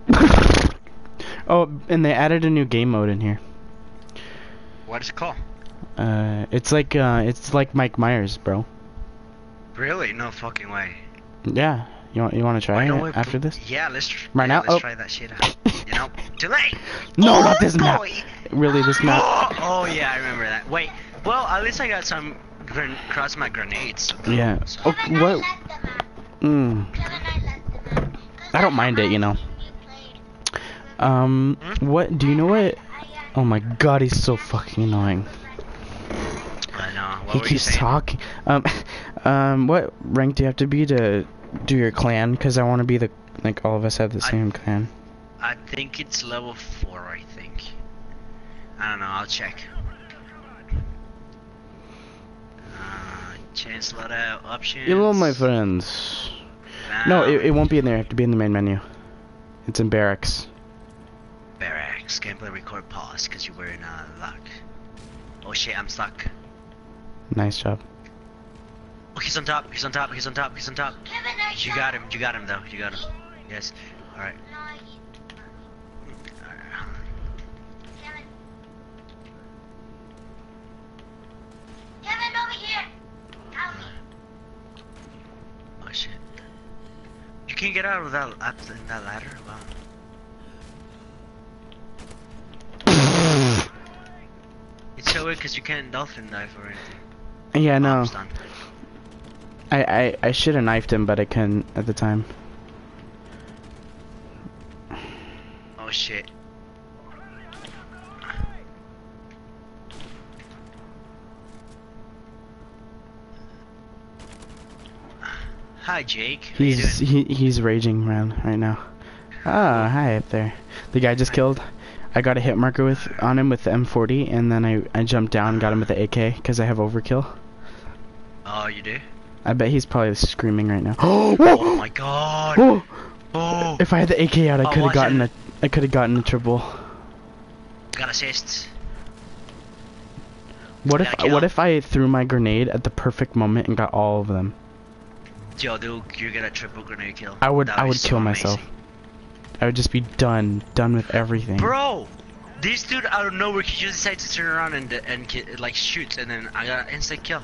Oh, and they added a new game mode in here. What is it called? It's like Mike Myers, bro. Really? No fucking way. Yeah. You want to try it after this? Yeah, let's right now. Let's try that shit out. You know, too late. No, not this map. Really, this map? Oh yeah, I remember that. Wait, well at least I got some cross my grenades. Yeah. Oh, what? I don't mind it, you know. What? Do you know what? Oh my God, he's so fucking annoying. I know. What He were you keeps saying? talking. What rank do you have to be to do your clan? Because I want to be like all of us have the same clan. I think it's level 4. I think. I don't know. I'll check. Change loadout options. Hello, my friends. No, it won't be in there. You have to be in the main menu. It's in barracks. Barracks. Gameplay record pause because you were in luck. Oh shit, I'm stuck. Nice job. Oh, he's on top. He's on top. He's on top. He's on top. You got him. You got him though. You got him. Yes. All right. Kevin, over here. Oh shit. You can't get out of that in that ladder. Wow. It's so weird because you can't dolphin dive or anything. Yeah, no. I'm stunned. I should have knifed him, but I couldn't at the time. Oh shit. Hi Jake. How you doing? He's raging around right now. Ah, hi up there. The guy just killed. I got a hit marker on him with the M40, and then I jumped down and got him with the AK because I have overkill. Oh, you do? I bet he's probably screaming right now. Oh my God! Oh! Oh! If I had the AK out, I could have gotten a triple. Got assists. What if I threw my grenade at the perfect moment and got all of them? Yo, dude, you get a triple grenade kill. I would so kill myself. amazing. I would just be done with everything. Bro, this dude out of nowhere, he just decided to turn around and like shoots, and then I got an instant kill.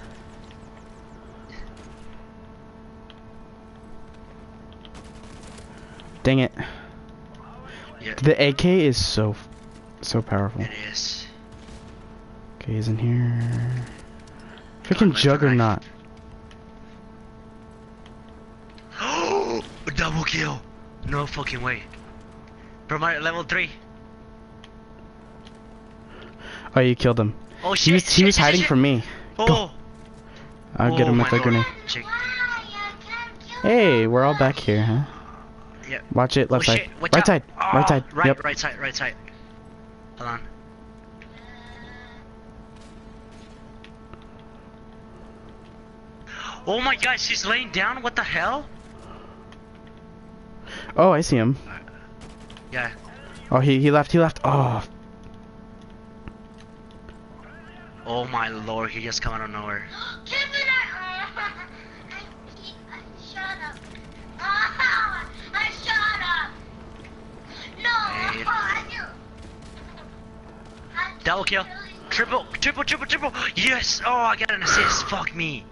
Dang it. Yeah. The AK is so powerful. It is. Okay, he's in here. Freaking Juggernaut. Oh, double kill. No fucking way. From my level 3. Oh, you killed him. Oh shit. He was hiding from me. Oh. Go. I'll get him with a grenade. Hey, we're all back here, huh? Yeah. Watch it, left side. Watch Right out. side. Oh, Right side. Right, Yep. right side, right side. Hold on. Oh my gosh, she's laying down? What the hell? Oh, I see him. Yeah. Oh, he left. Oh. Oh my lord, he just come out of nowhere. Kevin, shut up. I shut up. No. Hey. Double kill. Triple. Yes. Oh, I got an assist. Fuck me.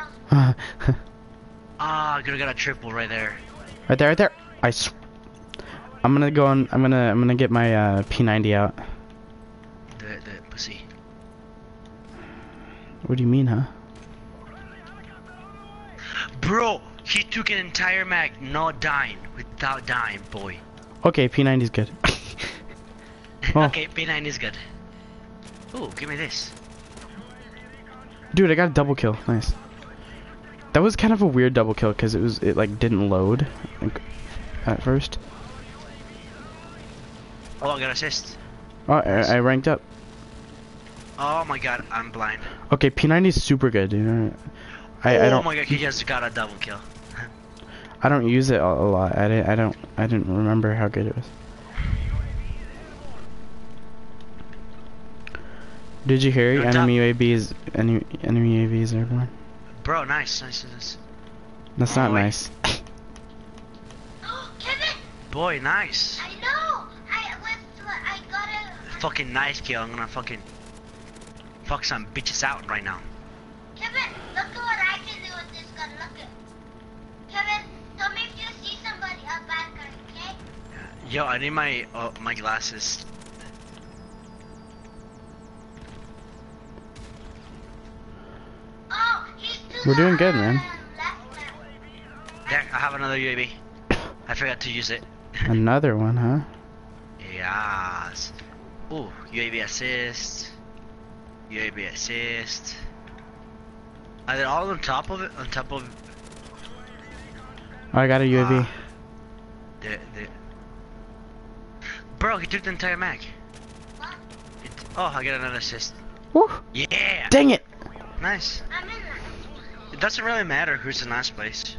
Ah, I could have got a triple right there. Right there. I'm gonna go on. I'm gonna get my P90 out. The pussy. What do you mean, huh? Bro, he took an entire mag, not dying, without dying, boy. Okay, P90's good. Oh. Okay, P9 is good. Ooh, give me this. Dude, I got a double kill. Nice. That was kind of a weird double kill because it like didn't load like, at first. Oh, I got assist. Oh, I ranked up. Oh my god, I'm blind. Okay, P90 is super good, dude. I don't. Oh my god, he just got a double kill. I don't use it a lot. I didn't remember how good it was. Did you hear? Enemy UAVs, enemy UAVs everywhere. Bro, nice. That's not nice. Kevin. Boy, nice. I know. fucking nice kill. I'm gonna fucking fuck some bitches out right now. Kevin, look at what I can do with this gun. Look at. Kevin, tell me if you see somebody, a bad guy, okay? Yo, I need my my glasses. Oh, he's to We're the doing good, man. left now. There, I have another UAV. I forgot to use it. Another one, huh? Yes. Ooh, UAV assist. UAV assist. Are they all on top of it? On top of Oh, I got a UAV. the Bro, he took the entire mag. What? Oh, I get another assist. Woo! Yeah. Dang it! Nice. I'm in that. It doesn't really matter who's in last place.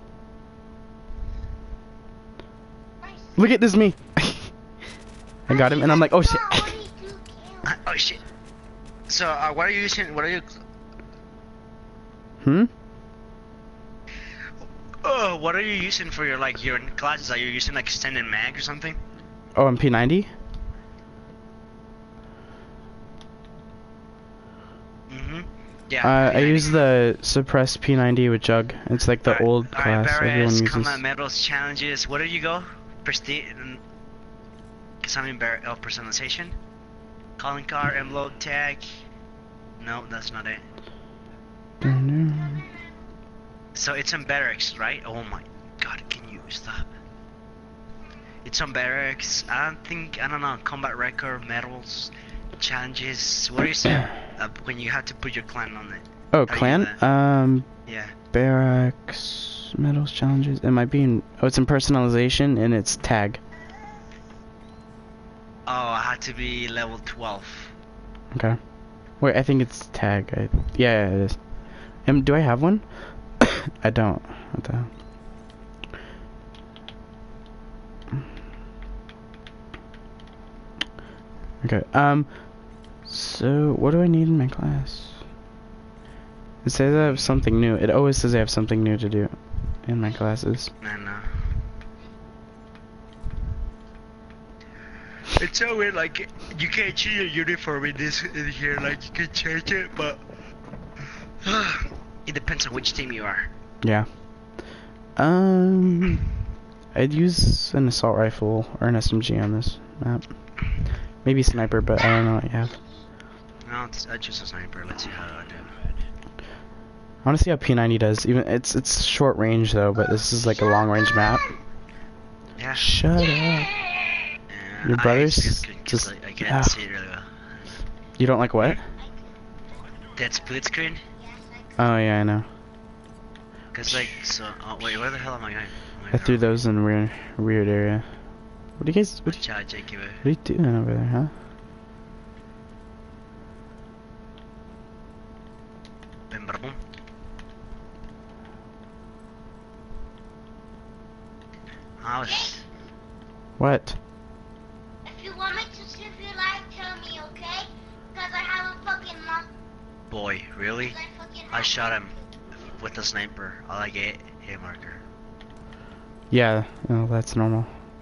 Nice. Look at this me. I got him, and I'm like, oh shit. 22 kills. Oh shit. So, what are you using? What are you? Hmm? What are you using for your your classes? Are you using like extended mag or something? Oh, I'm P90? Mm-hmm. Yeah. I use the suppressed P90 with Jug. It's like the old class everyone Barras, uses. combat medals, challenges. Where do you go? Prestige. Something personalization. Calling card, envelope tag. No, that's not it. So it's on barracks, right? Oh my god, can you stop? It's on barracks. I don't know, combat record, medals, challenges. What do you say when you have to put your clan on it? Oh, How do you clan? do that? Yeah. Barracks, medals, challenges. It might be in, oh, it's in personalization and it's tag. Oh, I had to be level 12. Okay. Wait, I think it's tag. Yeah, it is. Do I have one? I don't. What the hell? Okay, so what do I need in my class? It says I have something new. It always says I have something new to do in my classes. I know. It's so weird, like, you can't change your uniform in here, like, you can change it, but it depends on which team you are. Yeah. I'd use an assault rifle or an SMG on this map. Maybe sniper, but I don't know what you have. No, I choose a sniper. Let's see how I do. I want to see how P90 does. Even it's short range though, but this is like a long range map. Yeah. Shut up. Your brother's just I can't see it really well. You don't like what? That split screen? Oh yeah, I know. Cause like oh wait, where the hell am I going? I threw those in weird area. What do you guys? What are you doing over there, huh? What? If you want me to save your life, tell me, okay? Because I have a fucking monster. Boy, really? I shot him with a sniper. I like a hit marker. Yeah, oh, that's normal.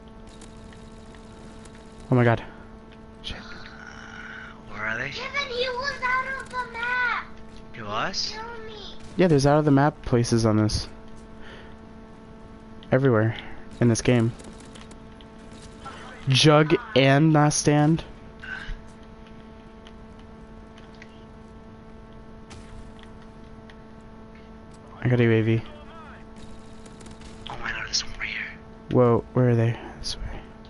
Oh my god. Shit. Where are they? Kevin, he was out of the map. He was? Tell me. Yeah, there's out of the map places on this. Everywhere in this game. Jug and not stand. I got a UAV. Oh my god, there's one right here. Whoa, where are they? This way.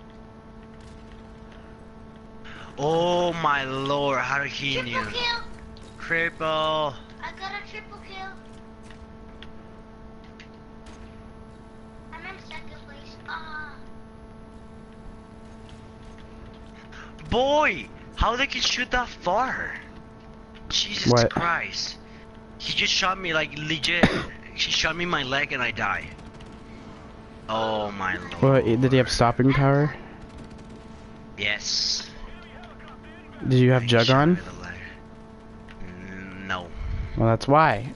Oh my lord, how did he Triple knew? kill. Triple. I got a triple kill. I'm in second place. Boy, how they can shoot that far? Jesus What? Christ. He just shot me like legit. He shot me in my leg and I die. Oh my lord. What, did he have stopping power? Yes. Did you have He Jug shot on? me in the leg. No. Well, that's why.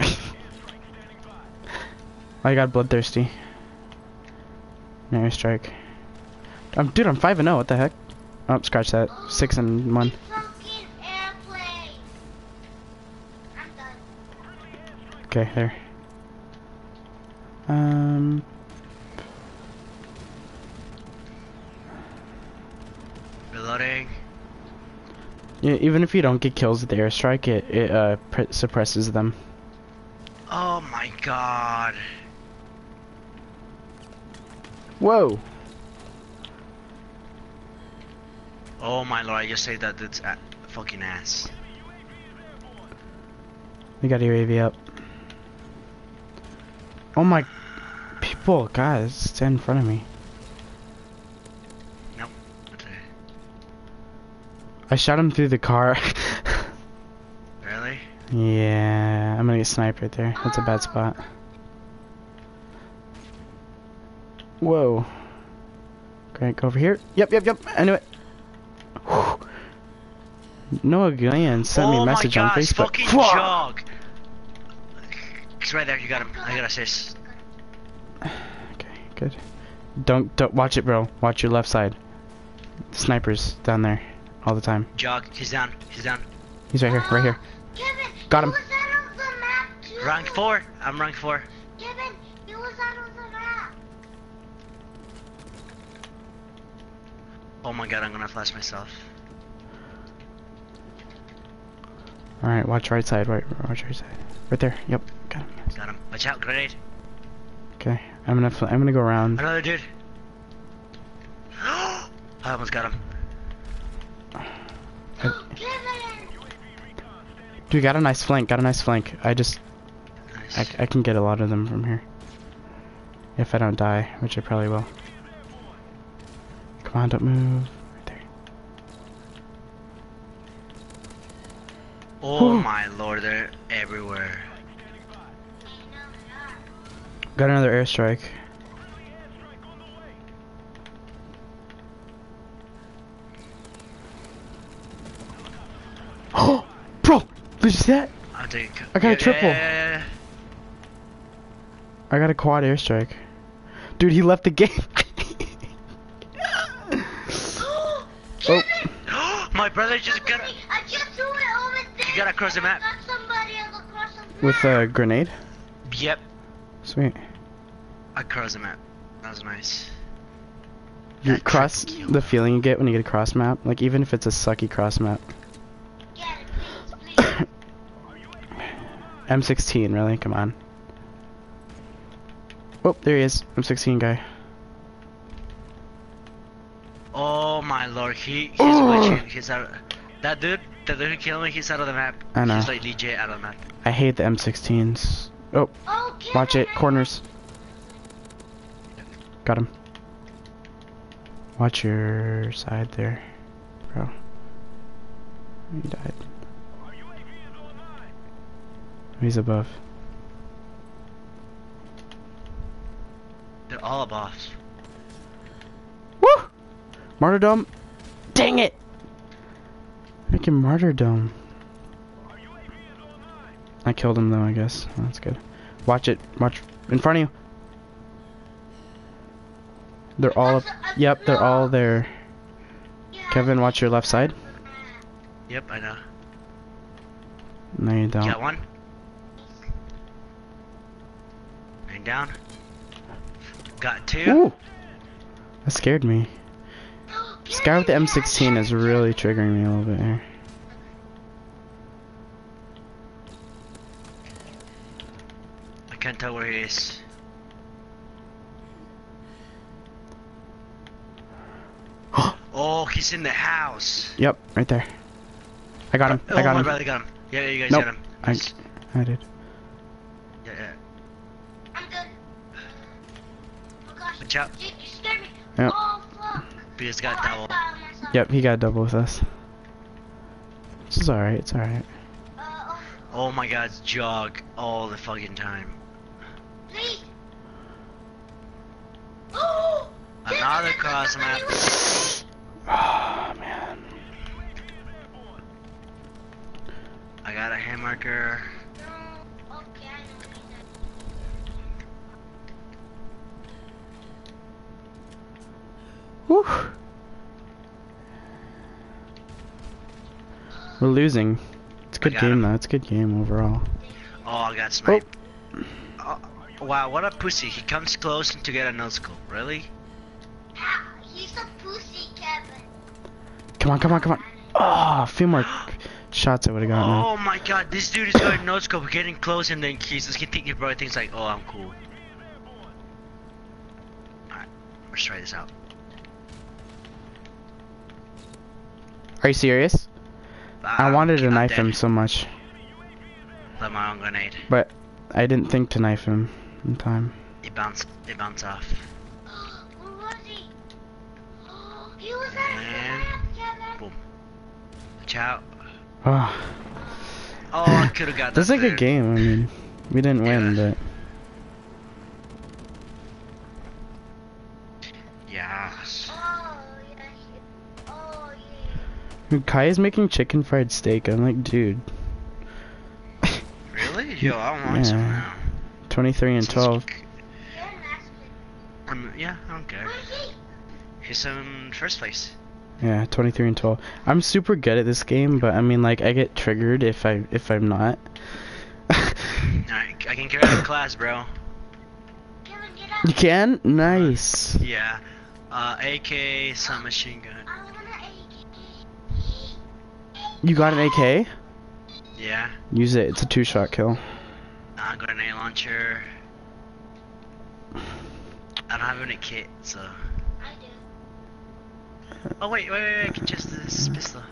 I got bloodthirsty. Airstrike. Dude, I'm 5-0. What the heck? Oh, scratch that. 6 and 1. Fucking airplane. I'm done. Okay, there. Reloading. Yeah, even if you don't get kills with the airstrike, it suppresses them. Oh my god. Whoa! Oh my lord, I just saved that dude's fucking ass. We got UAV up. Oh my... People, guys, stand in front of me. Nope. Okay. I shot him through the car. Really? Yeah, I'm gonna get sniped right there. That's a bad spot. Whoa. Okay, go over here. Yep, I knew it. Whew. Noah Gillian sent me a message on Facebook. Fucking jog. He's right there, you got him. I got assist. Okay, good. Don't watch it, bro. Watch your left side. Snipers down there all the time. Jog, he's down, he's down. He's right here, right here. Kevin, Got him. he was out of the map too. Rank 4, I'm rank 4. Kevin, he was out of the map. Oh my god, I'm gonna flash myself. Alright, watch right side, watch right side. Right there, yep, got him. Got him. Watch out, grenade. Okay, I'm gonna go around. Another dude. I almost got him. Kevin. Dude, got a nice flank, I just, Nice. I can get a lot of them from here. If I don't die, which I probably will. Come on, don't move. Right there. Oh Whew. my lord, they're everywhere. Got another airstrike. Oh, bro, did you see that? I think. I got a triple. Yeah. I got a quad airstrike. Dude, he left the game. Kevin, My brother just got. I just threw it over there. You gotta cross the map. I got somebody across the map. With a grenade? Yep. Sweet. I crossed the map. That was nice. You That cross trick kill. the feeling you get when you get a cross map, like even if it's a sucky cross map. Get it, please, please. M16, really? Come on. Oh, there he is. M16 guy. Oh my lord, he's Oh. glitching. He's out. That dude who killed me, he's out of the map. I know. He's like legit out of the map. I hate the M16s. Oh, Oh, Kevin, watch it. Corners. Got him. Watch your side there, bro. He died. He's above. They're all above. Woo! Martyrdom. Dang it! Making martyrdom. I killed him though, I guess. Oh, that's good. Watch it. Watch in front of you. They're all up. Yep, they're all there. Kevin, watch your left side. Yep, I know. No, you don't. Got one. Man down. Got two. Ooh! That scared me. This guy with the M16 is really triggering me a little bit here. I can't tell where he is. Oh, he's in the house. Yep, right there. I got him. Oh, I got my him. brother got him. Yeah, you guys Nope. got him. I Nice. did. Yeah, yeah. I'm good. Oh gosh, Watch out. you scared me. Yep. Oh fuck. We just got Oh, I double. thought of myself. Yep, he got double with us. This is alright. It's alright. Oh my god, it's jog all the fucking time. Please. Oh. Another Kevin, cross map. Oh man. I got a hand marker. No. Okay, I know what he said. Whew. We're losing. It's a good got game him. though. It's a good game overall. Oh, I got sniped. Oh, wow, what a pussy. He comes close to get a no scope. Really? He's a pussy, Kevin. Come on, come on, come on. Oh, a few more shots I would have gotten. Oh my god, this dude is going no scope, getting close, and then he probably thinks like, oh, I'm cool. Alright, let's try this out. Are you serious? I wanted to knife him so much, Let my own grenade. but I didn't think to knife him in time. It bounced off. Where was he? He was at Man. the Kevin. Boom. Watch out. Oh, Oh, I could have got that. that's a there. good game. I mean, we didn't win, Yeah. but Yes. Oh, yeah. Oh, yeah. dude, Kai is making chicken fried steak. I'm like, dude, Really? Yo, I want some Yeah. now. 23 and 12. You're an asshole. Yeah, I don't care. Where's he? He's in first place. Yeah, 23 and 12. I'm super good at this game, but I mean, like, I get triggered if I'm not. Alright, I can carry the class, bro. Kevin, get up. You can? Nice. Yeah. AK, submachine gun. I want an You got an AK? Yeah. Use it. It's a 2-shot kill. I got an A launcher. I don't have any kit, so. I do. Oh wait, I can just this pistol.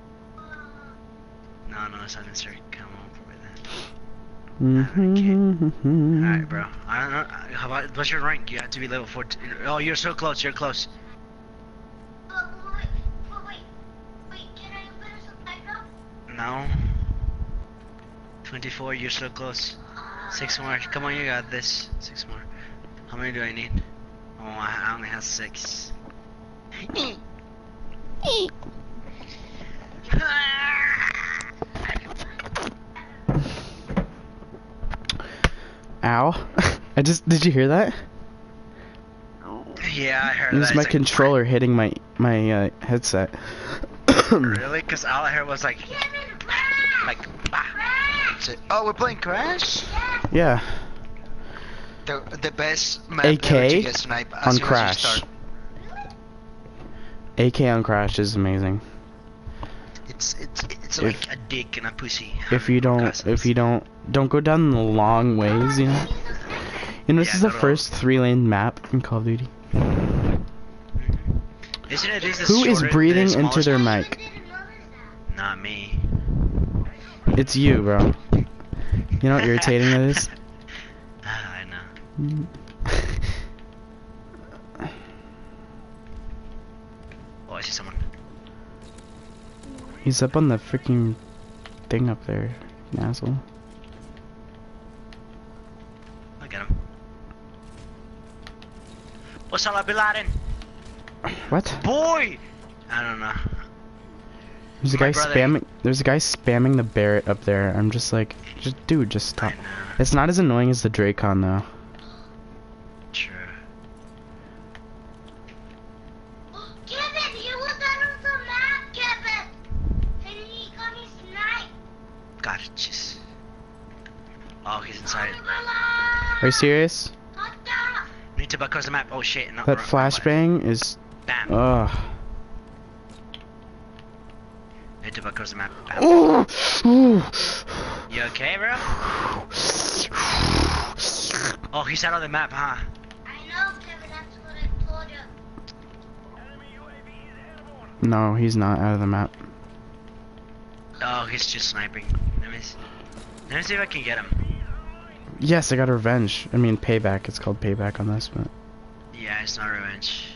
No, it's not necessary. Come on, for Mm-hmm. Alright, bro. I don't know. How about what's your rank? You have to be level 14. Oh, you're so close. You're close. Oh, wait, can I open a supply drop? No. 24. You're so close. 6 more. Come on, you got this. 6 more. How many do I need? Oh, I only have 6. Ow. Did you hear that? Yeah, I heard It was that. my It's like, controller hitting my headset. Really? Because all I heard was like, bah. So, oh, we're playing Crash? Yeah. The best map AK ever to get sniped as on soon as you Crash. start. AK on Crash is amazing. It's If- like a dick and a pussy. If you don't go down the long ways, you know. You know, this Yeah, is the go to- first 3-lane map in Call of Duty. Isn't it? This Who is shorter- breathing the into smallest- their mic? Not me. It's you, bro. You know how irritating that is? I know. Oh, I see someone. He's up on the freaking thing up there, you asshole. I got him. Osama Bin Laden. What? Boy! I don't know. There's a My guy brother- spamming. There's a guy spamming the Barrett up there. I'm just like, dude, just I stop. know. It's not as annoying as the Dracon though. True. Kevin, he was on the map, Kevin. And he got me sniped. Got it. Just. Oh, he's inside. Are you serious? Need to back across the map. Oh shit! No, That wrong flashbang is. button. Bam. Ugh. Need to back across the map. Bam. Ooh. Ooh. You okay, bro? Oh, he's out of the map, huh? I know, Kevin, that's what I told you. No, he's not out of the map. Oh, he's just sniping. Let me see if I can get him. Yes, I got revenge. I mean, payback. It's called payback on this, but Yeah, it's not revenge.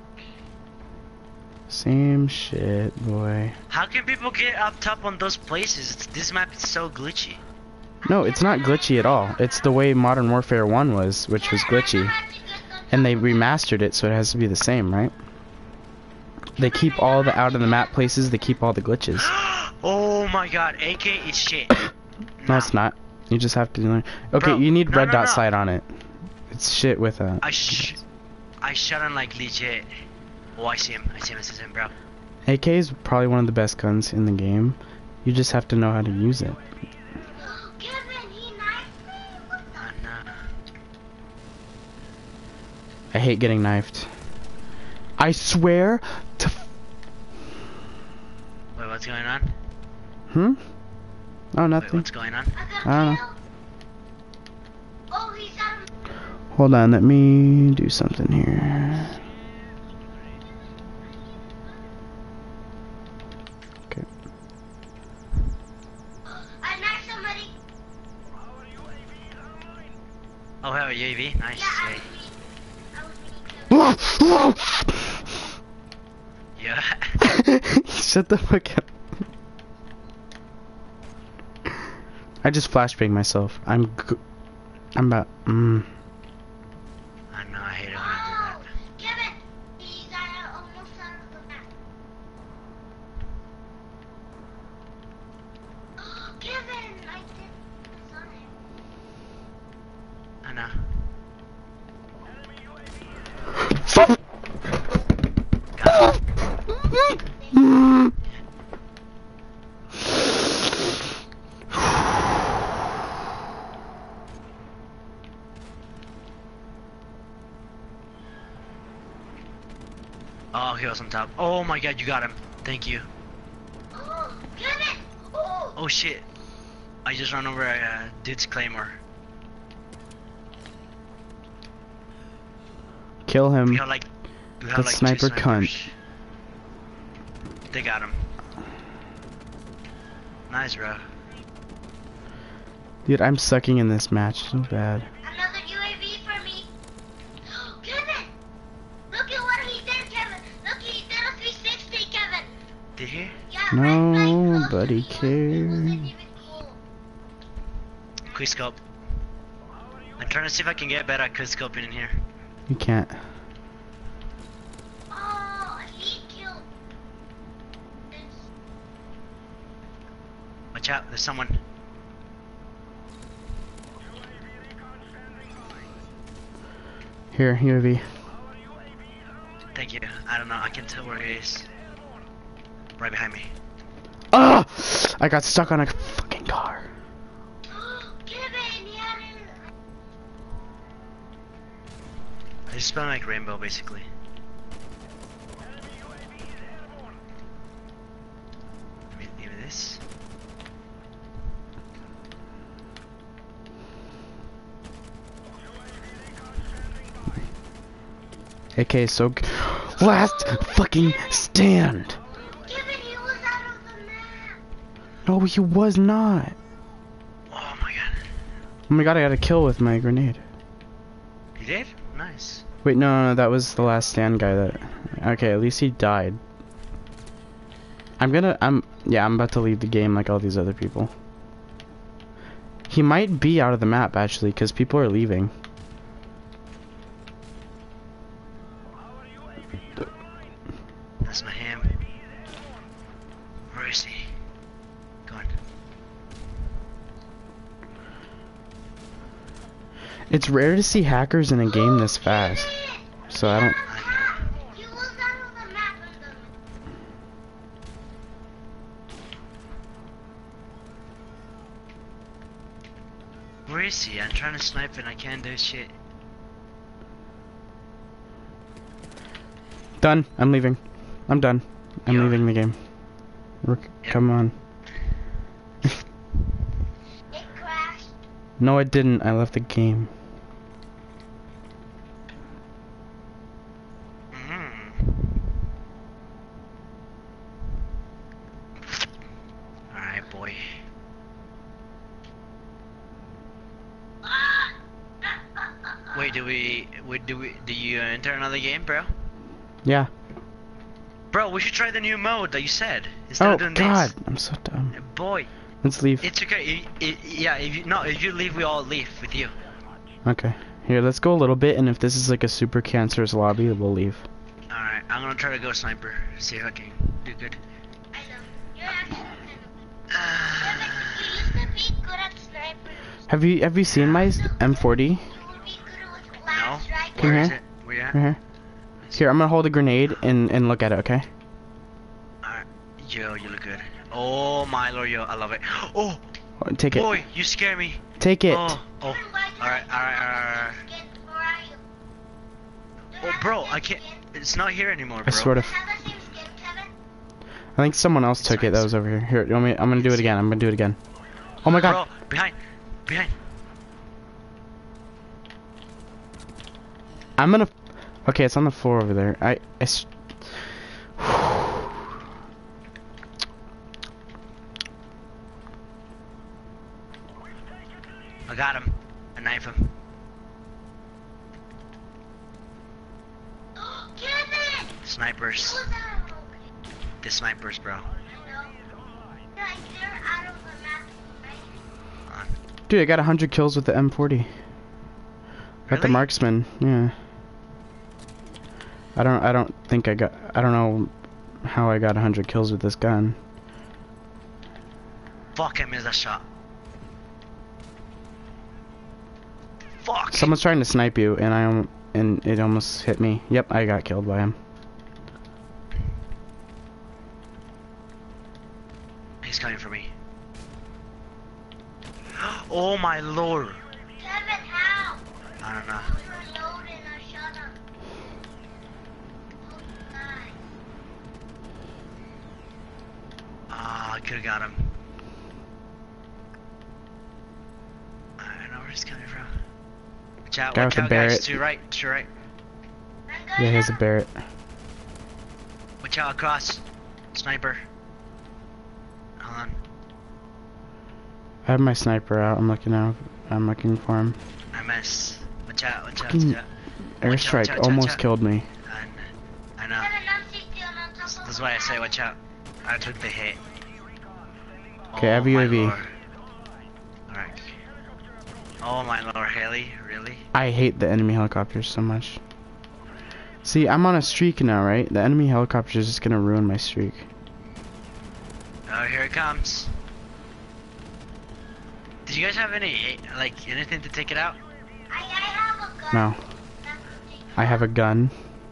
same shit, boy. How can people get up top on those places? This map is so glitchy. No, it's not glitchy at all. It's the way Modern Warfare 1 was, which was glitchy. And they remastered it, so it has to be the same, right? They keep all the out of the map places, they keep all the glitches. Oh my god, AK is shit. No, it's not. You just have to learn. Okay, Bro, you need no, red no, dot no. sight on it. It's shit with a. I shot him like legit. Oh, I see him, bro. AK is probably one of the best guns in the game. You just have to know how to use it. Kevin, he knifed me. What the? Nah. I hate getting knifed. I swear to. Wait, what's going on? Hmm? Oh, Wait, nothing. what's going on? I got I don't know. killed. Oh, he's out of. Hold on, let me do something here. Okay. I knifed somebody. Oh, hell, UAV. Nice. Yeah, I Hey. was me. I was me. Yeah. Shut the fuck up. I just flashbanged myself. I'm about. I know, I hate it when I Oh, Kevin, he's almost out of the map. Oh, Kevin, I did. I saw him. do that. I know. Fuck! Got it. Oh, he was on top. Oh my god, you got him. Thank you. Oh, Kevin. Oh. Oh shit. I just ran over a dude's claymore. Kill him. We have like That two sniper cunt. snipers. They got him. Nice, bro. Dude, I'm sucking in this match so bad. Another UAV for me. Kevin, look at what he did, Kevin. Look, he did a 360, Kevin. Did he? Yeah, right close to Nobody me. It wasn't cares. even cool. Quick scope. I'm trying to see if I can get better at quick scoping in here. You can't. Oh, he killed. Watch out, there's someone. Here, UAV. Thank you. I don't know, I can tell where he is. Right behind me. Ah! I got stuck on a fucking car. Kevin, he had it. I just spelled like rainbow, basically. Maybe this. AK so last fucking stand. Kevin, he was out of the map. No, he was not. Oh my god. Oh my god, I got a kill with my grenade. You did? Nice. Wait, no, that was the last stand guy that... Okay, at least he died. I'm about to leave the game like all these other people. He might be out of the map, actually, because people are leaving. That's not him. Where is he? Go on. It's rare to see hackers in a game this fast. So I don't... He was out of the map. Where is he? I'm trying to snipe and I can't do shit. Done. I'm leaving. I'm done. I'm Yeah. leaving the game. Come on. It crashed. No, it didn't. I left the game. Alright, boy. Wait, do you enter another game, bro? Yeah. Bro, we should try the new mode that you said. Instead Oh of doing god, this. I'm so dumb. Boy, Let's leave. it's okay. Yeah, if you leave, we all leave with you. Okay. Here, let's go a little bit, and if this is like a super cancerous lobby, we'll leave. Alright, I'm gonna try to go sniper. See if I can do good. I know. You're actually kind of. Kevin, you used to be good at snipers. Have you seen my M40? You would be good with flash, right? Come Where here. is it? Where you at? Right here. Here, I'm gonna hold a grenade and look at it, okay? Alright. Yo, you look good. Oh my lord, yo, I love it. Oh, Oh, take it. boy, you scare me. Take it. Oh, oh. Alright. Where are you? Oh, bro, I can't. It's not here anymore, I bro. sort of. Have the same skin, Kevin? I think someone else took it that was over here. Here, you want me? I'm gonna do it again. I'm gonna do it again. Oh my god. Bro, behind. I'm gonna. Okay, it's on the floor over there. I got him. I knife him. Kevin! Snipers. Who's that? The snipers, bro. I know. Guys, they're out of the map, right? Dude, I got 100 kills with the M40. Got the Really? marksman. Yeah. I don't think I got. I don't know how I got 100 kills with this gun. Fuck, I missed that shot. Fuck. Someone's trying to snipe you, and it almost hit me. Yep, I got killed by him. He's coming for me. Oh my lord. Kevin, how? I don't know. We were loading our shot up. Oh, my. Ah, I could've got him. I don't know where he's coming from. Watch out, Guy watch with out, the guys. Barrett. To your right, to your right. I'm Yeah, going he has a up. Barrett. Watch out, across. Sniper. Hold on. I have my sniper out. I'm looking for him. I missed. Watch out, watch out, Fucking watch out. Watch Airstrike out, almost watch out. killed me. I know. Kevin, I'm sitting on top of That's the why I say map. watch out. I took the hit. Okay, I have my UAV. lord. Alright. Oh my lord, Haley, really? I hate the enemy helicopters so much. See, I'm on a streak now, right? The enemy helicopter is just gonna ruin my streak. Oh, here it comes. Did you guys have any, like, anything to take it out? I have a gun. No, I have a gun.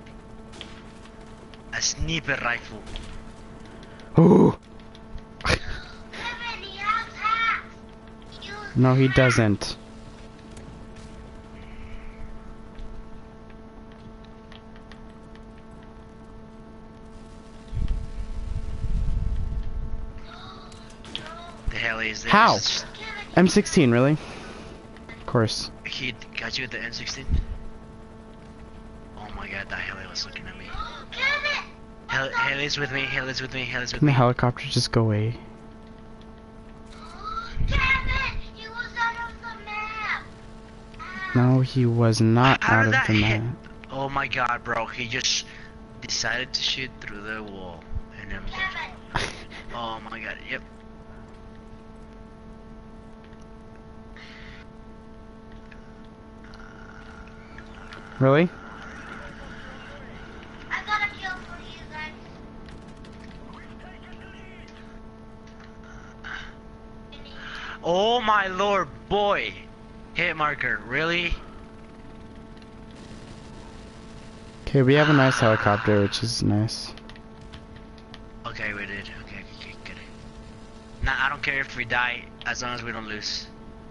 A sniper rifle. Ooh! Kevin, he has hacks. Use No, he hacks. doesn't. The hell is this? How? Kevin, M16, really? Of course. He got you with the M16? Oh my god, that heli was looking at me. Kevin! Heli's with me, Heli's with me, Heli's with Can the me. helicopter just go away? Kevin! He was out of the map! No, he was not How out did of that the hit? map. Oh my god, bro, he just decided to shoot through the wall. And I'm dead. Kevin! Oh my god, yep. Really? I got a kill for you guys. Oh my lord, boy! Hit marker, really? Okay, we have a nice helicopter, which is nice. Okay, we did. Okay, good. Nah, I don't care if we die, as long as we don't lose.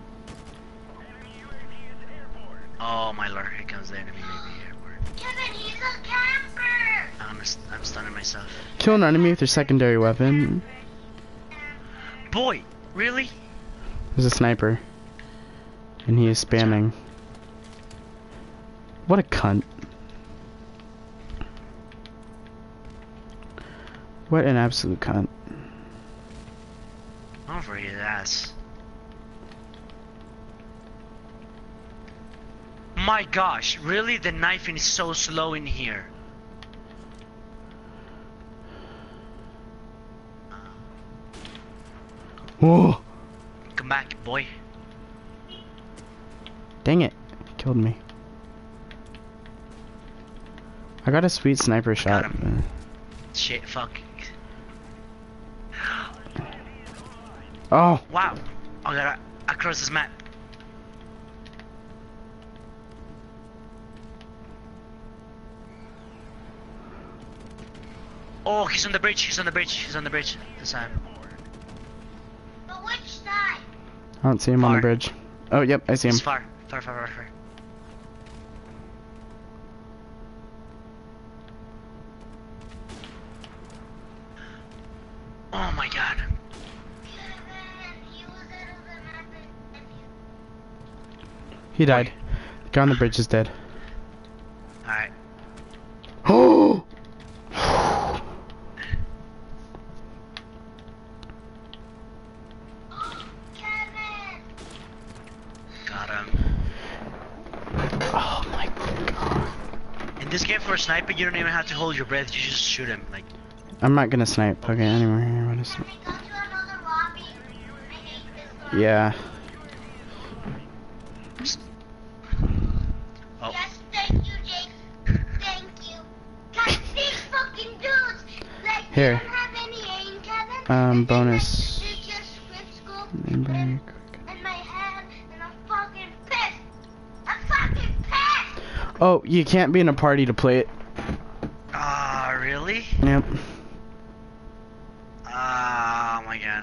Oh my lord, here comes the enemy baby airport. Kevin, he's a camper! I'm stunning myself. Kill an enemy with your secondary weapon. Boy, really? There's a sniper. And he is spamming. What a cunt. What an absolute cunt. Over his ass. My gosh, really? The knifing is so slow in here. Whoa! Come back, boy. Dang it. Killed me. I got a sweet sniper shot. him. Shit, fuck. Oh! Wow. I gotta across this map. Oh, he's on the bridge, he's on the bridge, he's on the bridge. This time. I don't see him on the Far. bridge. Oh, yep, I see him. He's far. Far. Oh my god. He died. The guy on the bridge is dead. Alright. Oh! Got him. Oh my god. In this game for a sniper, you don't even have to hold your breath. You just shoot him. Like, I'm not gonna snipe. Okay, anyway, what is... Yeah. oh, Yes, thank you, Jake. Thank you. Cause these fucking dudes, like, Here. they don't have any aim, Kevin. Bonus. They just script scope Remember- in my head, and I'm fucking pissed. I'm fucking pissed. Oh, you can't be in a party to play it. ah, really? Yep. Oh my god.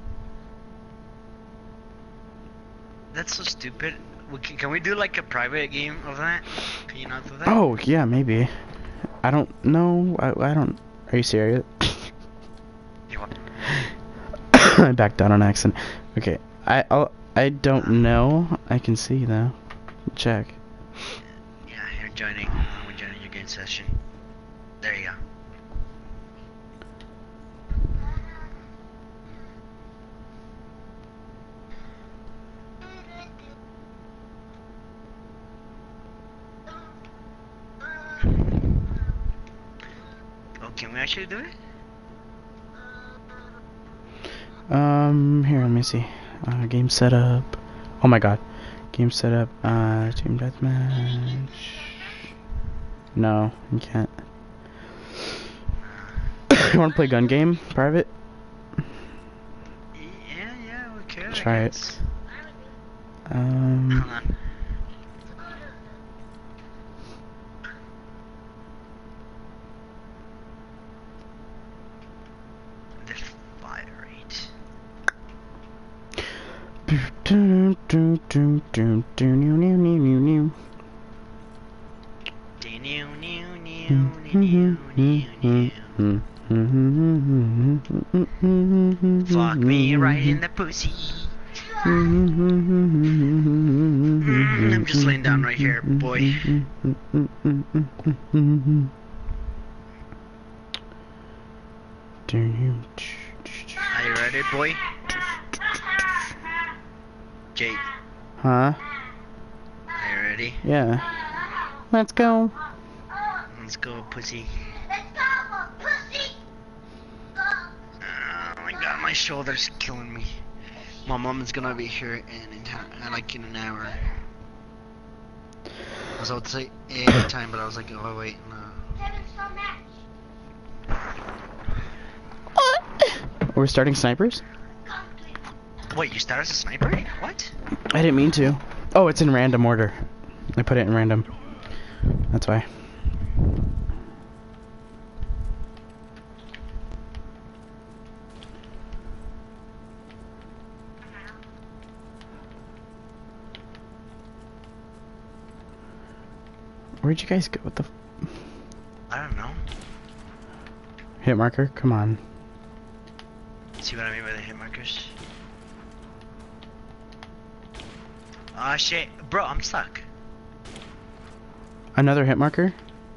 That's so stupid. Can we do like a private game of that? Can you not do that? Oh, yeah, maybe. I don't know. I don't... Are you serious? You want- I backed out on accident. Okay. I don't know. I can see, though. Check. Yeah, you're joining. I'm joining your game session. There you go. Oh, can we actually do it? Here, let me see. Game setup. Oh my god. Game setup. Team deathmatch. No, you can't. You wanna play gun game? Private? Yeah, we could. Try I it. guess. Hold on. The fire rate. Fuck me right in the pussy. I'm just laying down right here, boy. Are you ready, boy? Jake, Huh? are you ready? Yeah. Let's go. Let's go, pussy. Let's go, pussy. Go. Oh my god, my shoulder's killing me. My mom is gonna be here in like in an hour. I was about to say anytime, but I was like, oh wait, no. Kevin, so match. We're starting snipers? Wait, you start as a sniper? What? I didn't mean to. Oh, it's in random order. I put it in random. That's why. Where'd you guys go? What the... I don't know. Hit marker? Come on. See what I mean by the hit markers? Ah shit, bro, I'm stuck. Another hit marker?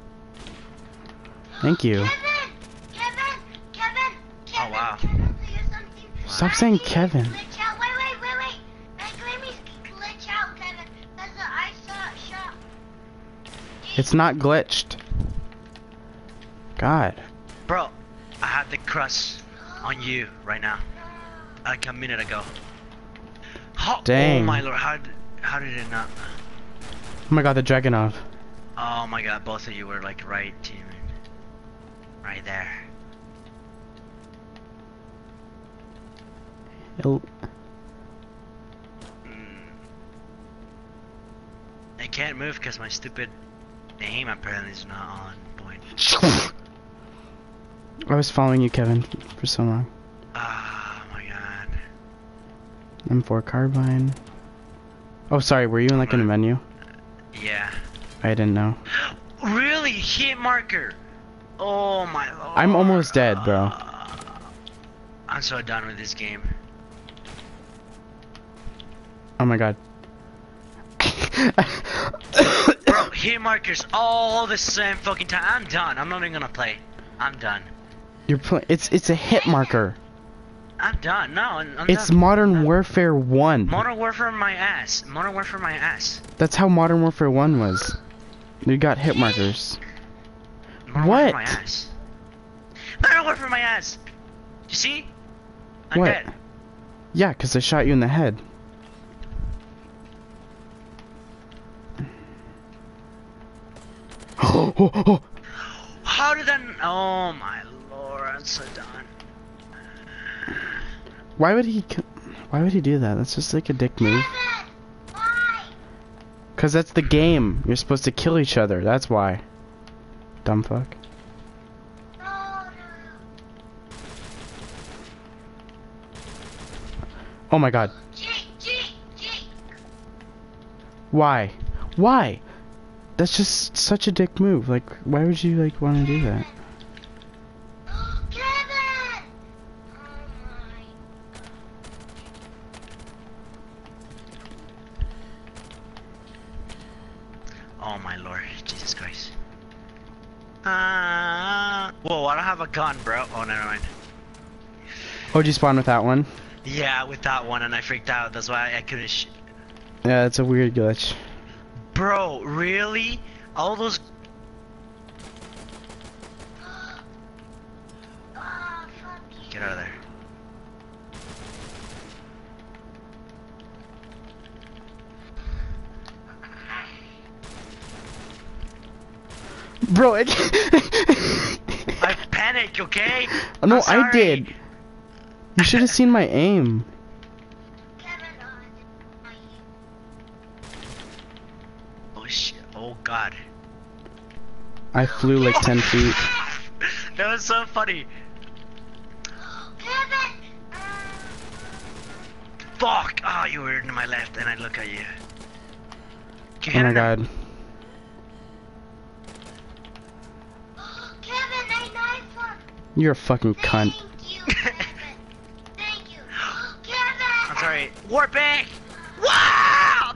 Thank you. Kevin. Oh, wow. Can I tell you something? Stop saying Kevin. Glitch out. Wait. Let me glitch out, Kevin. Cause I saw shot. It's not glitched. God. Bro, I had the crush on you right now. Like a minute ago. Dang. Oh my lord, how did it not? Oh my god, the Dragonov. Oh my god, both of you were like right there. I can't move because my stupid aim apparently is not on point. I was following you, Kevin, for so long. Oh my god. M4 carbine. Oh, sorry, were you in like in a menu? Yeah. I didn't know. Really? Hit marker. Oh my lord. I'm almost dead, bro. I'm so done with this game. Oh my god. Bro, hit markers all the same fucking time. I'm done. I'm not even gonna play. I'm done. You're playing. It's a hit marker. I'm done. No, I'm It's done. Modern Warfare 1. Modern Warfare my ass. Modern Warfare my ass. That's how Modern Warfare 1 was. You got hit markers. Modern What? Warfare my ass. Modern Warfare my ass. You see? I'm What? dead. Yeah, 'cause I shot you in the head. How did that? Oh my lord! I'm so done. Why would he do that? That's just like a dick move. Kevin, why? 'Cause that's the game. You're supposed to kill each other. That's why. Dumb fuck. Oh, no. Oh my god. Jake. Why? Why? That's just such a dick move. Like, why would you like want to do that? Kevin! Oh my lord, Jesus Christ. Whoa! I don't have a gun, bro. Oh, never mind. Oh, did you spawn with that one? Yeah, with that one, and I freaked out. That's why I couldn't. Yeah, it's a weird glitch. Bro, really? All those. Oh, fuck you. Get out of there. Bro, it I panicked, okay? No, I'm sorry. I did. You should have seen my aim. Kevin, Oh shit. Oh god. I flew like 10 feet. That was so funny. Kevin! Fuck! Oh, you were to my left, and I look at you. You Oh hit my him? god. Kevin, I knifed him! You're a fucking cunt. Thank you, Kevin. Thank you. Kevin! I'm sorry. Warping! Wow!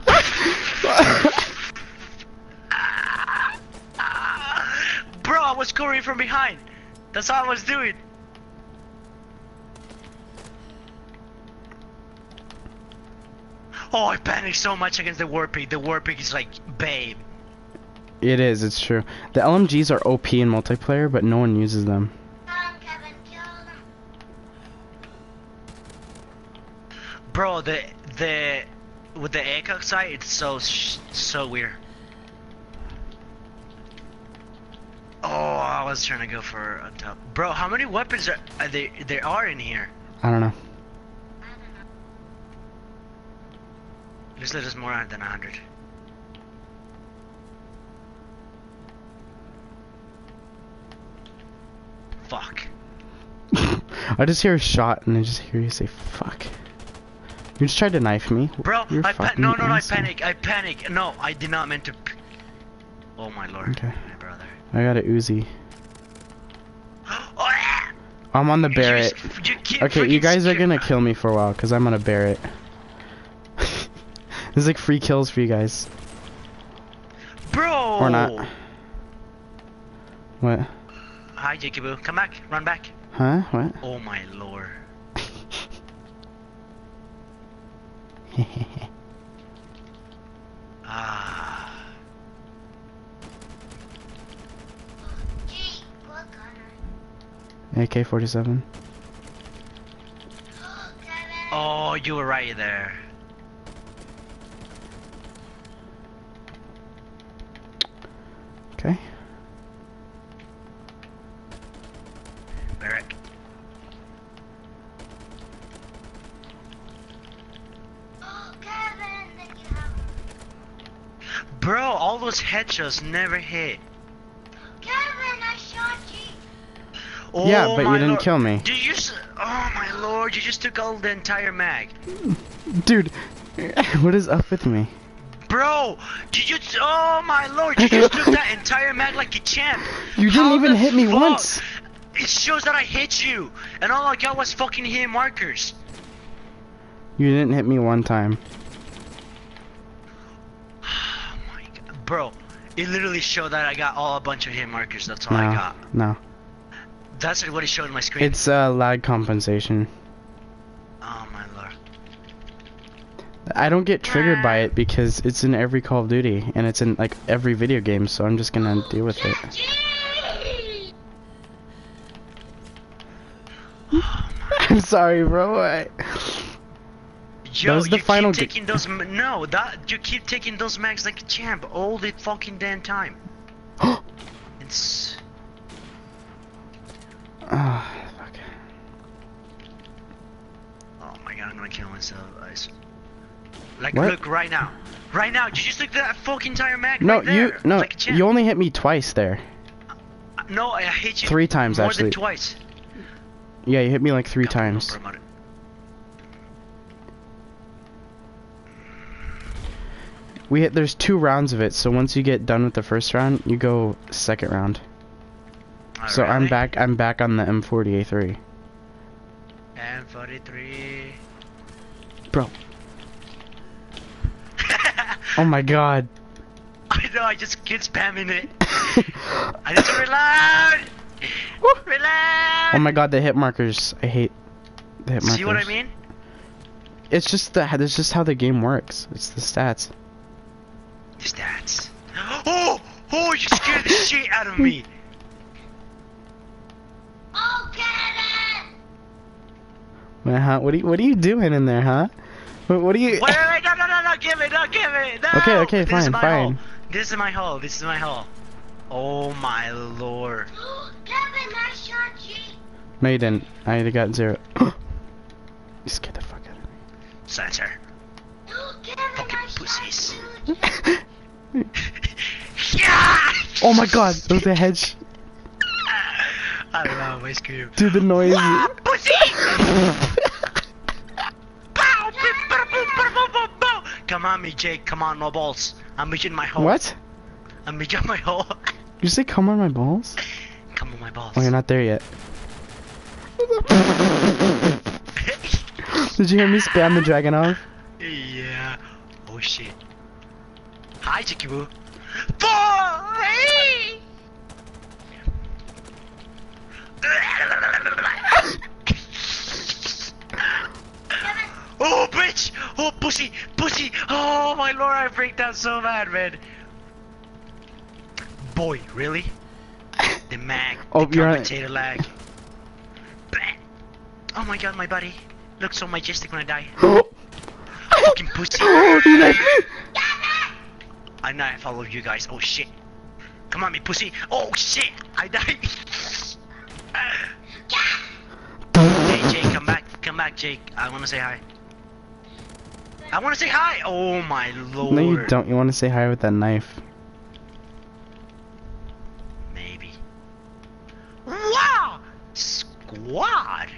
Bro, I was scoring from behind. That's all I was doing. Oh, I panicked so much against the Warpig. The Warpig is like, babe. It is, it's true. The LMGs are OP in multiplayer, but no one uses them. Kevin, kill them. Bro, the with the ACOG side, it's so weird. Oh, I was trying to go for on top. Bro, how many weapons are there are in here? I don't know. Looks like there's more than 100. Fuck. I just hear a shot and I just hear you say fuck. You just tried to knife me. Bro, You're no, fucking I asshole. panic. No, I did not mean to. Oh my lord, Okay. my brother. I got a Uzi. Oh yeah! I'm on the Barrett. Okay, you guys are gonna kill me for a while because I'm on a Barrett. There's like free kills for you guys. Bro! Or not. What? Hi, Jakey-boo. Come back. Run back. Huh? What? Oh my lord. Ah. Jake, what gunner? AK-47. Kevin! Oh, you were right there. Okay. Barrack. Kevin, that you have. Bro, all those headshots never hit. Kevin, I shot you. Oh Yeah, but you my didn't lord. kill me. Did you oh my lord, you just took all the entire mag. Dude, what is up with me? Bro, did you oh my lord, you just took that entire mag like a champ. You didn't How even the hit me fuck? once. It shows that I hit you, and all I got was fucking hit markers. You didn't hit me one time. Oh my god. Bro, it literally showed that I got a bunch of hit markers, that's all I No, got. no. That's what it showed on my screen. It's lag compensation. Oh my lord. I don't get triggered by it because it's in every Call of Duty and it's in like every video game, so I'm just gonna deal with it. I'm sorry, bro. Yo, was the you final keep taking those no, that you keep taking those mags like a champ all the fucking damn time. It's Ah, fuck. oh my god, I'm gonna kill myself. Like What? look right now. Right now, did you just look at that fucking entire mag No, right there? no, Like a champ. you only hit me twice there. No, I hit you 3 times, more actually. than twice. Yeah, you hit me like 3 Come on, times. don't promote it. There's 2 rounds of it, so once you get done with the first round, you go second round. Oh, So really? I'm back on the M40A3. And 43. Bro. Oh my god. I know, I just keep spamming it. I need to reload! Reload! Oh my god, the hit markers. I hate the hit markers. See what I mean? It's just that's just how the game works. It's the stats. Stats. Oh! Oh, you scared the shit out of me! Oh, Kevin! What are you doing in there, huh? What are you? Wait, no, give it, no, give it, no! Okay, This is fine, my fine. hole. This is my hole, this is my hole. Oh my lord. Kevin, I shot you. No, you didn't. I got 0. You scared the fuck out of me. Censor. Kevin, Fucking I pussies. shot you. Yeah! Oh my god, that was a hedge. I don't know, my scream. Dude, the noise. Ah, pussy! Bow, bow, bow, bow, bow, bow, bow. Come on me, Jake. Come on, no balls. I'm reaching my hole. What? I'm reaching my hole. You say come on my balls? Come on, my balls. Oh, you're not there yet. Did you hear me spam the dragon off? Yeah. Oh shit. Hi, Chicky Boo. 4! Oh, bitch! Oh, pussy! Pussy! Oh, my lord, I freaked out so bad, man. Boy, really? The mag. Oh, the you're on- commentator lag. Bang. Oh my god, my buddy. Looks so majestic when I die. Fucking pussy. Oh, you knifed me! I know I follow you guys. Oh shit. Come on, me pussy. Oh shit. I died. Hey, Jake, come back. Come back, Jake. I want to say hi. I want to say hi. Oh my lord. No, you don't. You want to say hi with that knife. Maybe. Wow! Squad!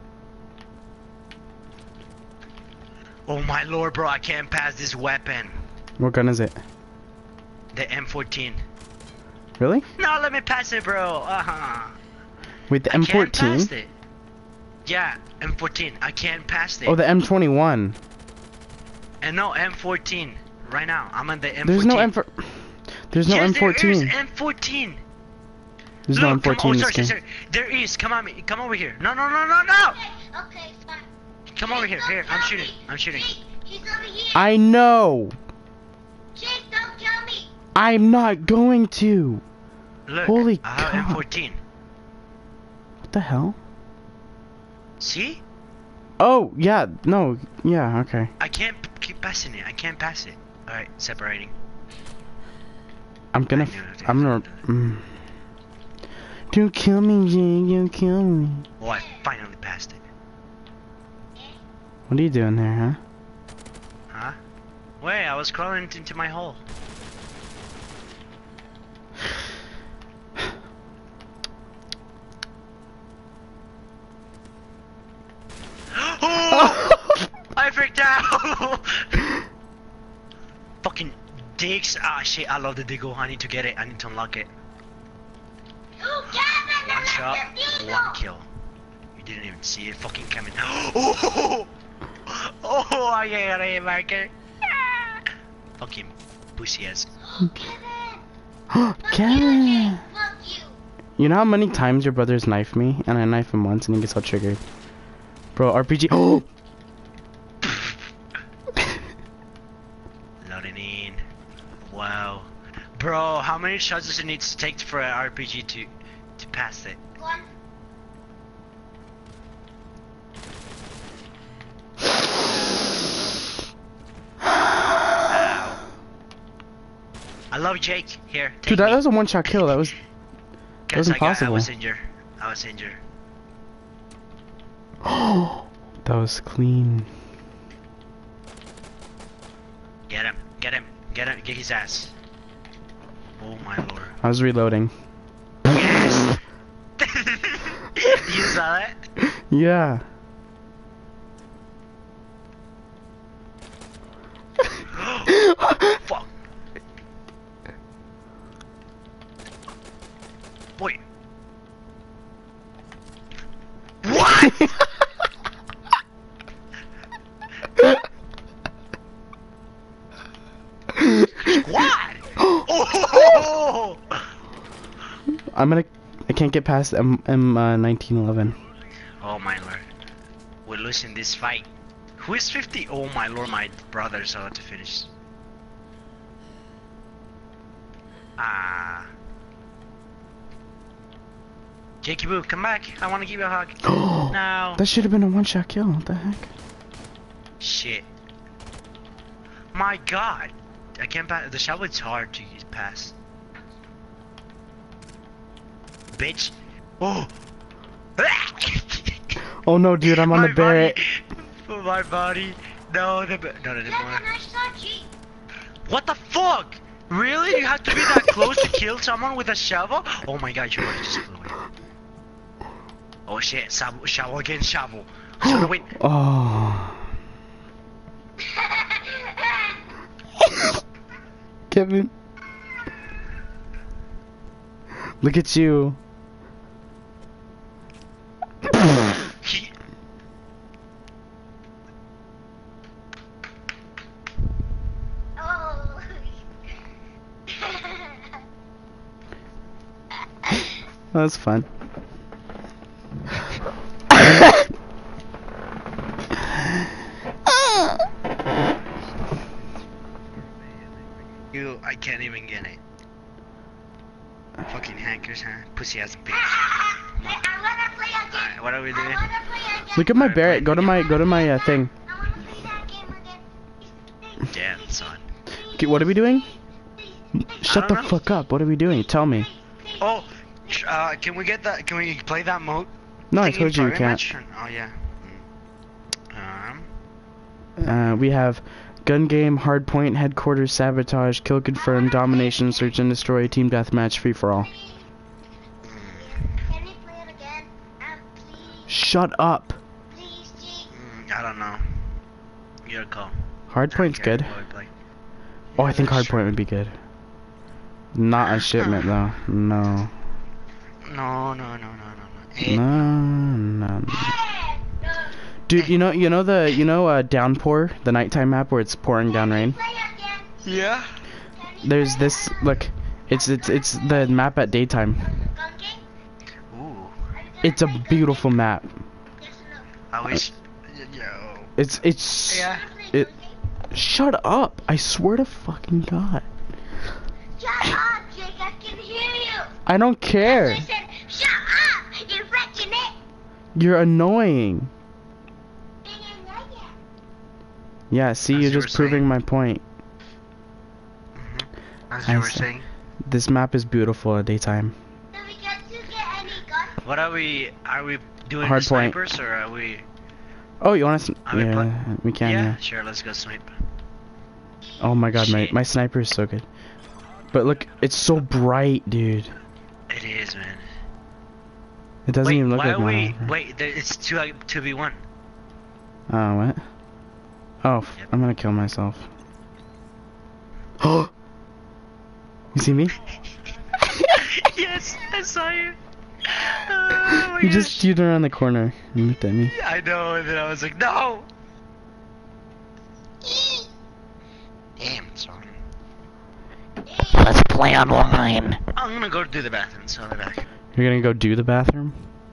Oh my lord, bro. I can't pass this weapon. What gun is it? The M14. Really? No, let me pass it, bro. Wait, the I can't pass M14? it. Yeah, M14. I can't pass it. Oh, the M21. And no, M14. Right now, I'm on the M14. There's no M4. There's no yes, M14. there is M14. There's Look, no M14 come, in oh, this sorry, game. sorry. There is. Come on, me. Come over here. No. Okay, fine. Come over here. Here, I'm shooting. I'm shooting. Jake, he's over here. I know. Jake, don't kill me. I'm not going to. Look. Holy I have God. M14. What the hell? See? Oh, yeah. No. Yeah, okay. I can't keep passing it. I can't pass it. All right, separating. I'm gonna. I know, I'm gonna. Don't kill me, Jake. Don't kill me. Oh, I finally passed it. What are you doing there, huh? Huh? Wait, I was crawling into my hole. Phoenix. Ah, shit. I love the Deagle. I need to get it. I need to unlock it. Kevin, One shot, one kill. You didn't even see it fucking coming. Oh, oh, I got a marker. Fucking pussy ass. Kevin. Kevin! Fuck you. You know how many times your brother's knifed me, and I knife him once, and he gets all triggered? Bro, RPG. Oh! Loading in. Wow. Bro, how many shots does it need to take for an RPG to pass it? One. Ow. I love Jake. Here, take Dude, that me. was a one-shot kill. That was 'Cause I impossible. was injured. I was injured. that was clean. Get him. Get him. Get him. Get his ass. Oh my lord. I was reloading. Yes! You saw that? Yeah. Fuck. Wait. What? What? Oh! I can't get past M1911. Oh my lord. We're losing this fight. Who is 50? Oh my lord, my brother's about to finish. Ah. Jakey Boo, come back. I want to give you a hug. No. That should have been a one-shot kill. What the heck? Shit. My god. I can't pass. The shovel is hard to pass. Bitch. Oh. Oh no, dude, I'm on the Barrett. Oh, my body. No, not anymore. Kevin, I saw G. What the fuck? Really? You have to be that close to kill someone with a shovel? Oh my god, your body just flew away. Oh shit, shovel again, shovel. So the win. Oh. Kevin. Look at you. He... Oh. That was fun. I can't even get it. Fucking hackers, huh? Pussy ass bitch. I wanna play again. Alright, what are we I doing? wanna play again. Look at my Barrett. Go to my thing. I wanna play that game again. Damn, son. Okay, what are we doing? Shut the don't know. fuck up. What are we doing? Tell me. Oh, can we get that? Can we play that mode? No, I Thingy told you we private can't. match? Oh yeah. We have gun game, hardpoint, headquarters, sabotage, kill confirmed, domination, search and destroy, team deathmatch, free for all. Can we play it again? Please, Shut up. please, G. I don't know. Your call. Hardpoint's good. Oh, I think hardpoint would be good. Not a shipment though. No. No. No. Dude, you know Downpour, the nighttime map where it's pouring down rain. Play again. Yeah. There's this, look, it's the map at daytime. Gun game? Ooh. It's a beautiful map. Yes or no? I wish. Yo. It's Yeah. it. Shut up! I swear to fucking God. Shut up, Jake. I can hear you. I don't care. I said, shut up. You're wrecking it. You're annoying. Yeah, see, As you're you just were proving saying. my point. As I you were see. saying. This map is beautiful at daytime. Do we get to get any gun? What are we? Are we doing Hard the point. snipers or are we? Oh, you want to? Are we Yeah, we can. Yeah. Sure. Let's go snipe. Oh my God, Shit. my sniper is so good. But look, it's so bright, dude. It is, man. It doesn't Wait, even look why like are we? mine. Wait, it's 2v1. Oh, what? Oh, Yep. I'm gonna kill myself. Oh, You see me? Yes, I saw you. Oh my You gosh. just skewed around the corner and looked at me. I know, and then I was like, no! Damn, son. Let's play online. I'm gonna go do the bathroom, so I'll be back. You're gonna go do the bathroom?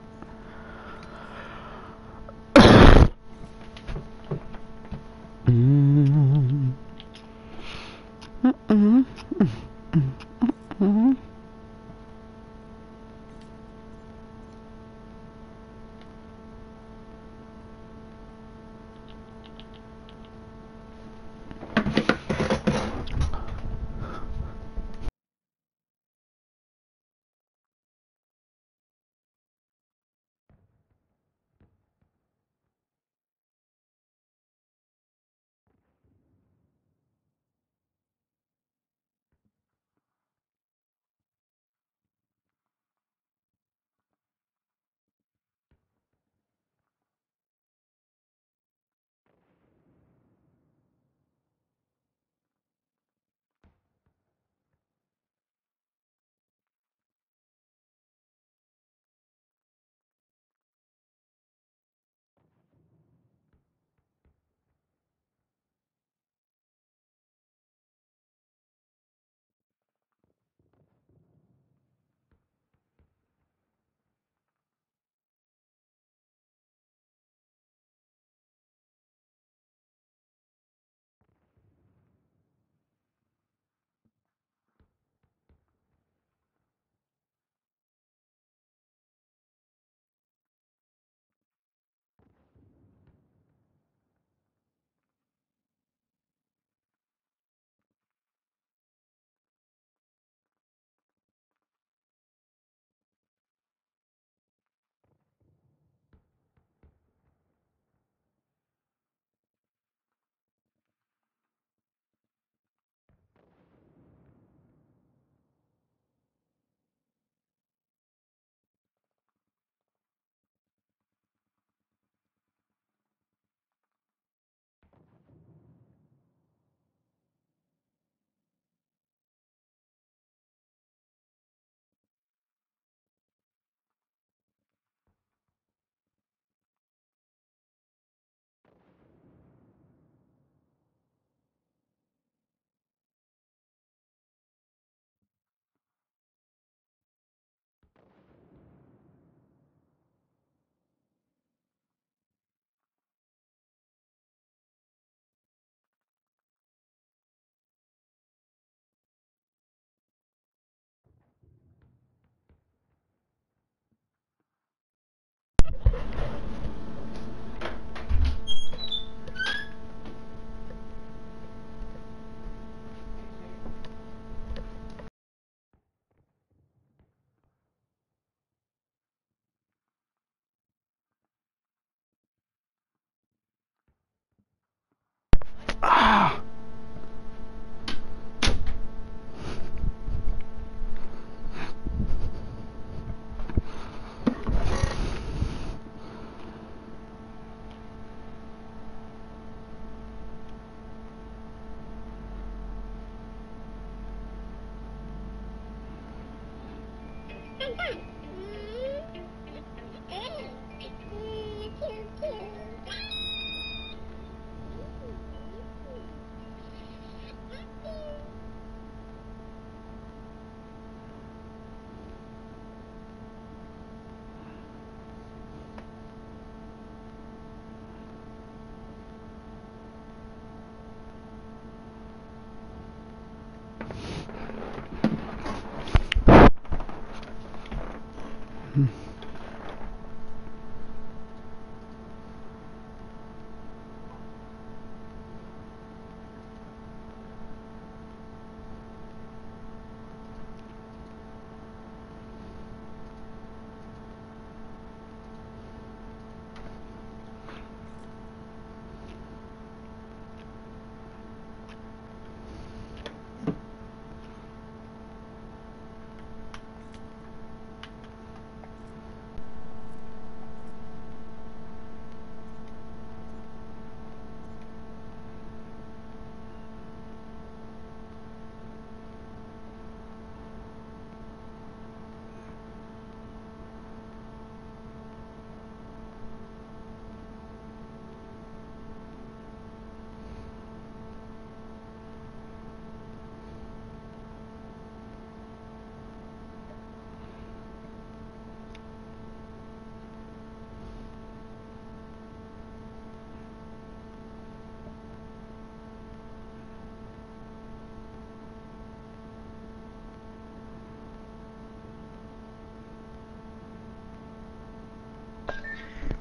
Ah!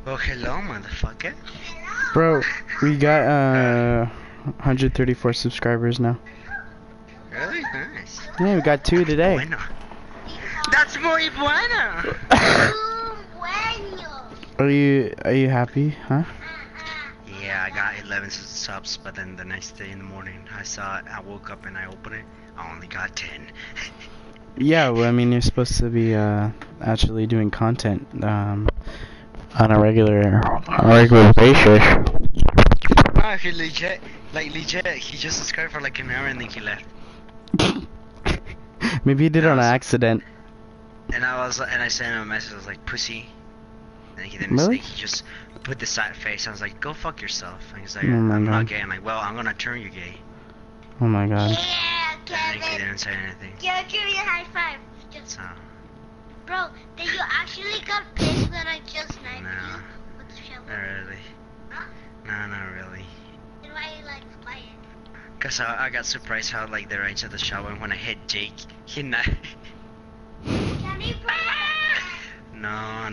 Oh, hello, motherfucker. Bro, we got 134 subscribers now. Really? Nice. Yeah, we got 2 today. Bueno. That's muy bueno. Bueno. Are you happy, huh? Yeah, I got 11 subs, but then the next day in the morning, I woke up and I opened it. I only got 10. Yeah, well, I mean, you're supposed to be actually doing content on a regular basis. No, he legit, he just subscribed for like an hour and then he left. Maybe he did it on accident. And I sent him a message. I was like, "Pussy," and he didn't Really? say. He just put the sad face. I was like, "Go fuck yourself." And he's like, Oh my "I'm God. not gay." I'm like, "Well, I'm gonna turn you gay." Oh my god. Yeah, And then he Kevin. didn't say anything. Give me a high five. Just, So bro, then you actually got pissed when I just sniped no, you with the shovel. not really. Huh? No, not really. Then why are you like quiet? Cause I got surprised how like the range of the shot when I hit Jake, he not. Can you bro? No.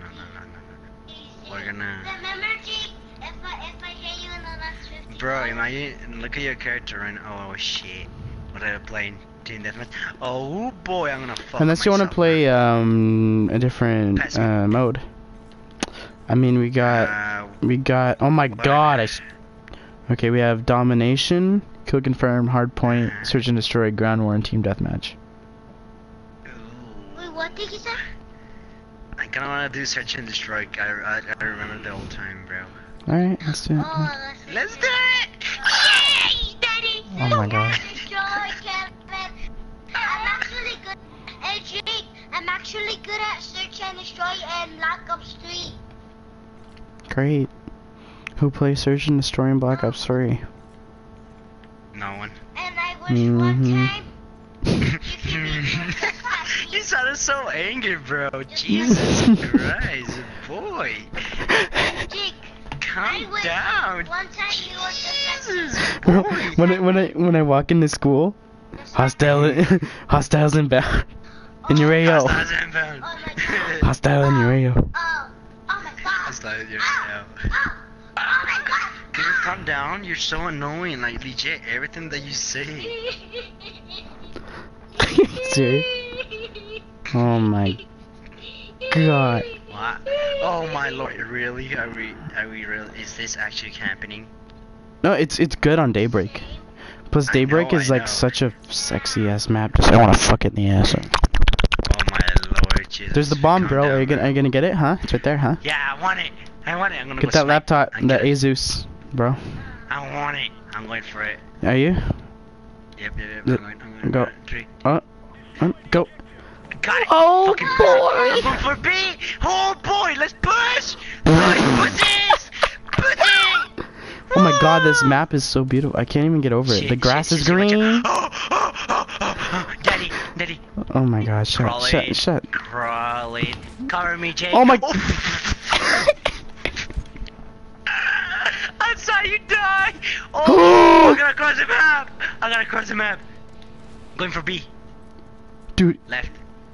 We're gonna. Remember, Jake, if I hit you in the last 50 Bro, imagine, look at your character and oh shit. What are you playing? Team Deathmatch? Oh boy, I'm gonna fuck Unless you want to myself, play man. a different Pass me. mode. I mean, we got oh my what? god, okay, we have domination, kill confirm, hardpoint, search and destroy, ground war, and team deathmatch. Ooh. Wait, what did you say? I kinda wanna do search and destroy. I remember the old time, bro. Alright, let's do it. Oh, Let's do it! Yay, Daddy! Oh my god. Destroy, Kevin. I'm actually good. Hey, Jake, I'm actually good at search and destroy and Black Ops 3. Great. Who plays search and destroy in Black Ops 3? No one. And I wish one Mhm. time. You sounded so angry, bro. Jesus Christ, boy. Jake, Calm down. one time you were just Jesus, boy. when I walk into school, hostiles inbound. In your AO. Hostiles inbound. Oh my god. Hostile in your AO. Oh my god. Hostiles in your AO. Oh my god. Can you calm down? You're so annoying. Like legit, everything that you say. Serious? Oh my god. What? Oh my lord, really? Are we really? Is this actually happening? No, it's good on Daybreak. Plus Daybreak know, is I like know. such a sexy ass map. Just I want to fuck it in the ass. Oh my lord, Jesus. There's the bomb, Calm bro. down, Are you gonna get it, huh? It's right there, huh? Yeah, I want it. I'm gonna Get go that snipe. laptop, I that get it. Asus, bro. I want it. I'm going for it. Are you? Yep. The- I'm going. go. 3. Go. Got it. Oh, Fucking boy. I'm going for B. Oh boy, let's push. Push, pussies. Pussy. Oh my god, this map is so beautiful. I can't even get over it. Shit, The grass shit, is shit, watch green. out. Oh. Daddy. Oh my god, Crawling. shut. Crawling. Cover me, Jake. Oh my. I saw you die. Oh, I gotta cross the map. Going for B. Dude, Left.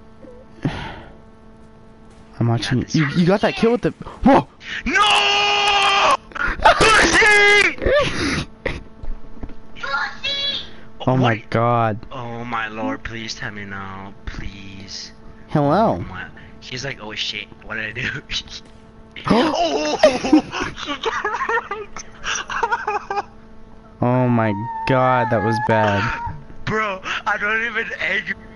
I'm watching got you. this. You got that kill with the. Whoa! No! Pussy! Pussy! Oh my What? god. Oh my lord, please tell me no, please. Oh Hello. my. He's like, oh shit, what did I do? Oh my god, that was bad. Bro, I don't even edge